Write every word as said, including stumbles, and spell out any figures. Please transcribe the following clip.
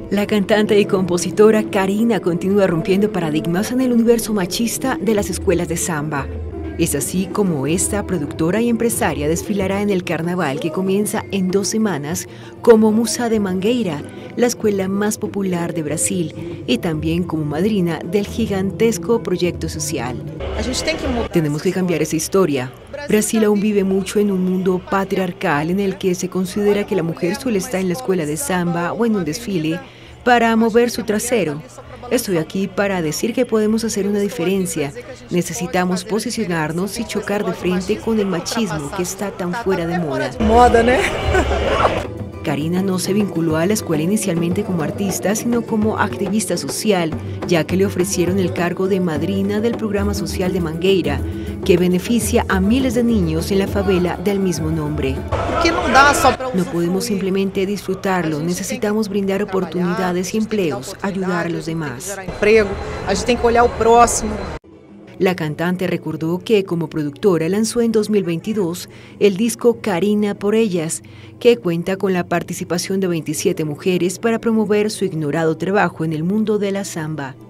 La cantante y compositora Karina continúa rompiendo paradigmas en el universo machista de las escuelas de samba. Es así como esta productora y empresaria desfilará en el carnaval que comienza en dos semanas como musa de Mangueira, la escuela más popular de Brasil, y también como madrina del gigantesco proyecto social. Tenemos que cambiar esa historia. Brasil aún vive mucho en un mundo patriarcal en el que se considera que la mujer suele estar en la escuela de samba o en un desfile para mover su trasero. Estoy aquí para decir que podemos hacer una diferencia. Necesitamos posicionarnos y chocar de frente con el machismo que está tan fuera de moda. Moda, ¿no? Karina no se vinculó a la escuela inicialmente como artista, sino como activista social, ya que le ofrecieron el cargo de madrina del programa social de Mangueira, que beneficia a miles de niños en la favela del mismo nombre. No podemos simplemente disfrutarlo, necesitamos brindar oportunidades y empleos, ayudar a los demás. La cantante recordó que como productora lanzó en dos mil veintidós el disco Karina por Ellas, que cuenta con la participación de veintisiete mujeres para promover su ignorado trabajo en el mundo de la samba.